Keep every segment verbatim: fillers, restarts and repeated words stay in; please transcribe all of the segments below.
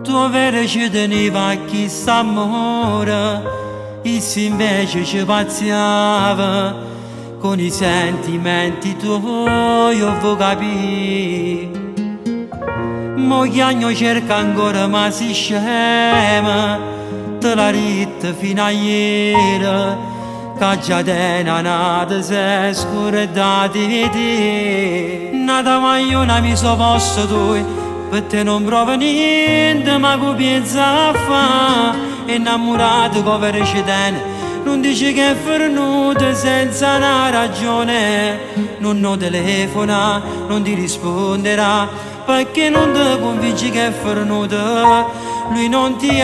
Tu vero ci teneva a chi sta amore, e se invece ci pazziava, con i sentimenti tuoi io vuoi capire. Mogliagno cerca ancora ma si scema, te la ritta fino a ieri, che già tena nata se scordati di te. Nata magliona mi so posto tu, per te non prova niente, ma che pensa a fa? Innamorato come recitene, non dice che è venuto senza una ragione. Non no telefona, non ti risponderà, perché non ti convinci che è venuto. Lui non ti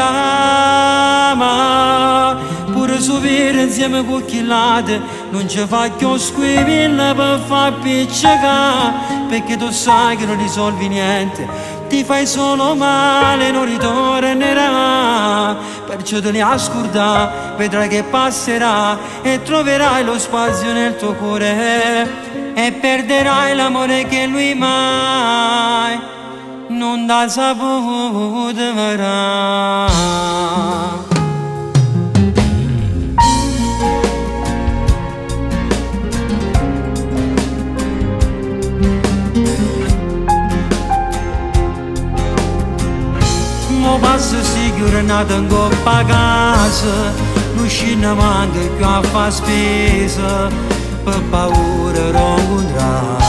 ama, pure subire insieme con chi late, non ci fa più squivilla per far piccicare, perché tu sai che non risolvi niente, ti fai solo male, non ritornerà. Perciò te ne ascolta, vedrai che passerà e troverai lo spazio nel tuo cuore e perderai l'amore che lui mai non t'ha saputo verrà. Mo passo sicuro nato in coppa a casa, non scende manca più a fa spesa, per paura non incontrare.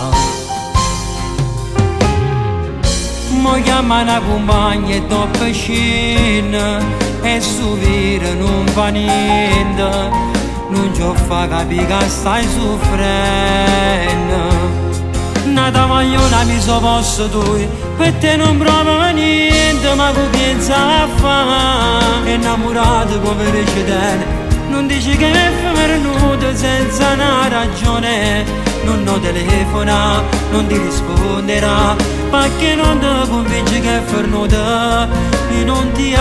Mo chiama una compagna e dopo scena, e subire non fa niente, non ci fa capire che stai soffrendo. Nata magliona mi so posto tu, per te non prova niente, ma che pensa a fa? Innamorato come recitene, non dici che è venuto senza una ragione. Non no telefona, non ti risponderà, perché non ti convinci che è venuto. Lui non ti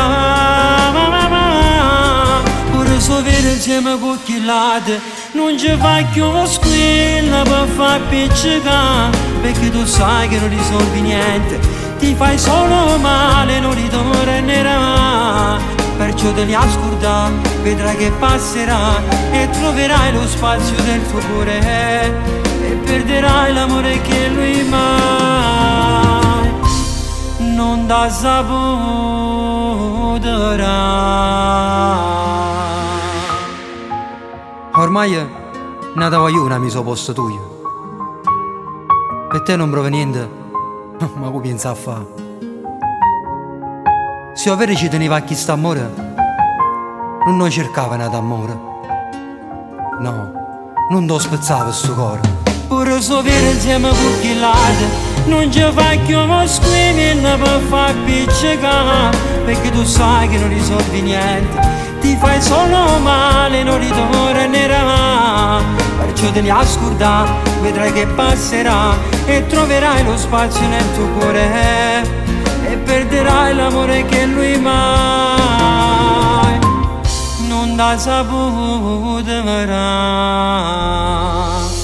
ama, pure sovere insieme con chi late, non ci fa più squilla per far piccicare, perché tu sai che non risolvi niente, ti fai solo male, non ritornerà. Perciò te li ascolta, vedrai che passerà e troverai lo spazio del tuo cuore e perderai l'amore che lui mai non t'ha saputo dare. Ormai nata vogliona mi so posto tuo, per te non prova niente, ma che pensa a fa? Se io vero ci teneva a chi sta amore, non noi cercava nata amore, no, non ti spezzava sto cuore. Pure sovere insieme con chi late, non ci fa più squimilla per far piccicare, perché tu sai che non risolvi niente, ti fai solo male, non ritornerà. Perciò te ne ascolta, vedrai che passerà e troverai lo spazio nel tuo cuore e perderai l'amore che lui mai non t'ha saputo verrà.